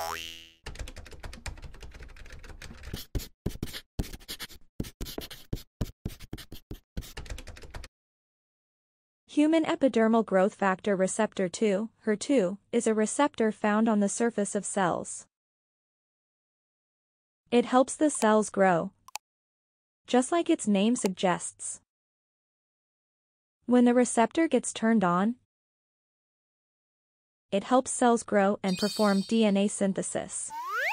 Human epidermal growth factor receptor 2, HER2, is a receptor found on the surface of cells. It helps the cells grow, just like its name suggests. When the receptor gets turned on, it helps cells grow and perform DNA synthesis.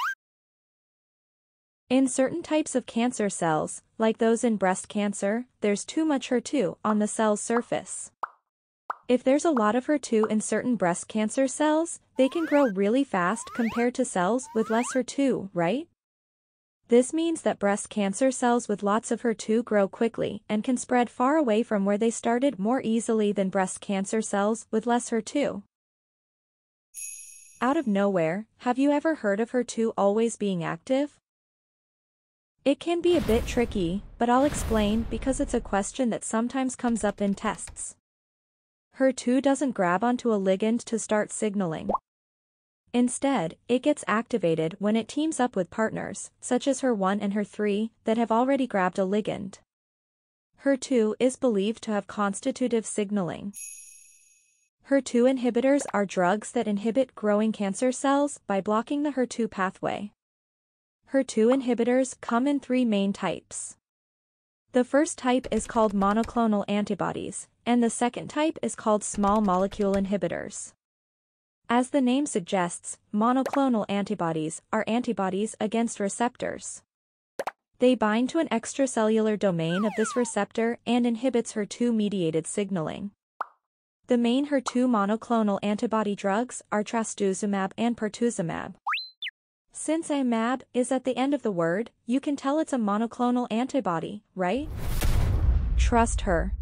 In certain types of cancer cells, like those in breast cancer, there's too much HER2 on the cell's surface. If there's a lot of HER2 in certain breast cancer cells, they can grow really fast compared to cells with less HER2, right? This means that breast cancer cells with lots of HER2 grow quickly and can spread far away from where they started more easily than breast cancer cells with less HER2. Out of nowhere, have you ever heard of HER2 always being active? It can be a bit tricky, but I'll explain because it's a question that sometimes comes up in tests. HER2 doesn't grab onto a ligand to start signaling. Instead, it gets activated when it teams up with partners, such as HER1 and HER3, that have already grabbed a ligand. HER2 is believed to have constitutive signaling. HER2 inhibitors are drugs that inhibit growing cancer cells by blocking the HER2 pathway. HER2 inhibitors come in three main types. The first type is called monoclonal antibodies, and the second type is called small molecule inhibitors. As the name suggests, monoclonal antibodies are antibodies against receptors. They bind to an extracellular domain of this receptor and inhibits HER2-mediated signaling. The main HER2 monoclonal antibody drugs are trastuzumab and pertuzumab. Since "-mab" is at the end of the word, you can tell it's a monoclonal antibody, right? Trust her.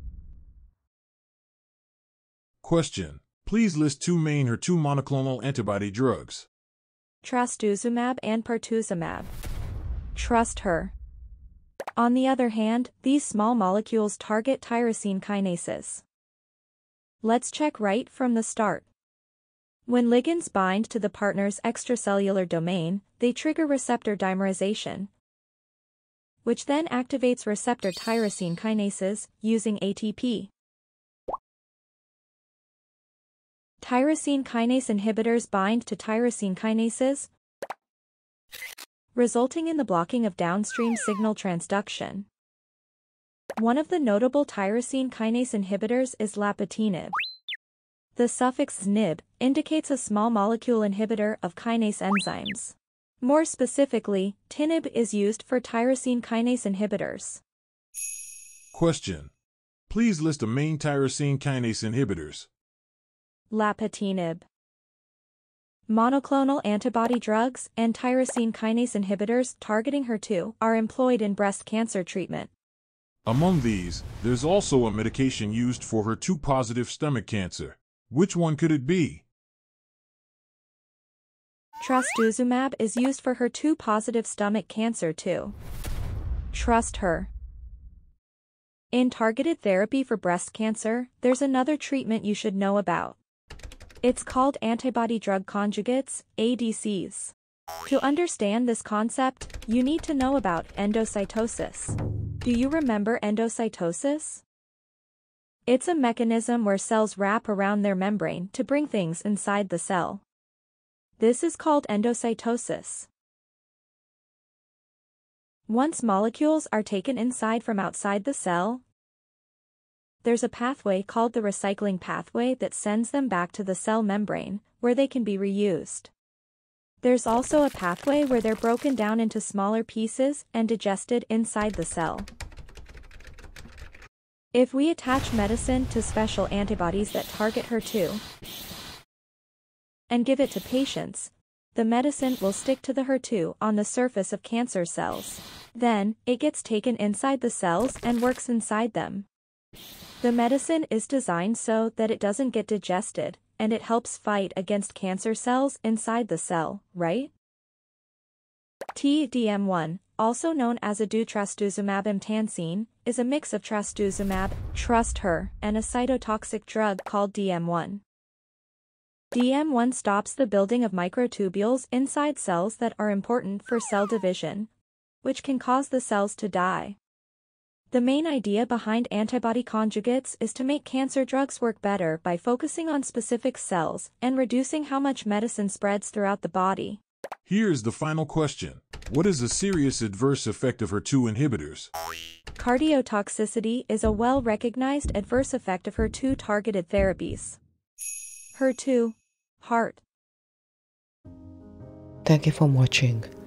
Question. Please list two main HER2 monoclonal antibody drugs. Trastuzumab and pertuzumab. Trust her. On the other hand, these small molecules target tyrosine kinases. Let's check right from the start. When ligands bind to the partner's extracellular domain, they trigger receptor dimerization, which then activates receptor tyrosine kinases using ATP. Tyrosine kinase inhibitors bind to tyrosine kinases, resulting in the blocking of downstream signal transduction. One of the notable tyrosine kinase inhibitors is Lapatinib. The suffix -nib indicates a small molecule inhibitor of kinase enzymes. More specifically, tinib is used for tyrosine kinase inhibitors. Question. Please list the main tyrosine kinase inhibitors. Lapatinib. Monoclonal antibody drugs and tyrosine kinase inhibitors targeting HER2 are employed in breast cancer treatment. Among these, there's also a medication used for HER2-positive stomach cancer. Which one could it be? Trastuzumab is used for HER2-positive stomach cancer too. Trust her. In targeted therapy for breast cancer, there's another treatment you should know about. It's called antibody-drug conjugates, ADCs. To understand this concept, you need to know about endocytosis. Do you remember endocytosis? It's a mechanism where cells wrap around their membrane to bring things inside the cell. This is called endocytosis. Once molecules are taken inside from outside the cell, there's a pathway called the recycling pathway that sends them back to the cell membrane, where they can be reused. There's also a pathway where they're broken down into smaller pieces and digested inside the cell. If we attach medicine to special antibodies that target HER2 and give it to patients, the medicine will stick to the HER2 on the surface of cancer cells. Then, it gets taken inside the cells and works inside them. The medicine is designed so that it doesn't get digested, and it helps fight against cancer cells inside the cell, right? TDM1, also known as ado-trastuzumab-emtansine, is a mix of trastuzumab, trust her, and a cytotoxic drug called DM1. DM1 stops the building of microtubules inside cells that are important for cell division, which can cause the cells to die. The main idea behind antibody conjugates is to make cancer drugs work better by focusing on specific cells and reducing how much medicine spreads throughout the body. Here's the final question. What is a serious adverse effect of HER2 inhibitors? Cardiotoxicity is a well-recognized adverse effect of HER2-targeted therapies. HER2, heart. Thank you for watching.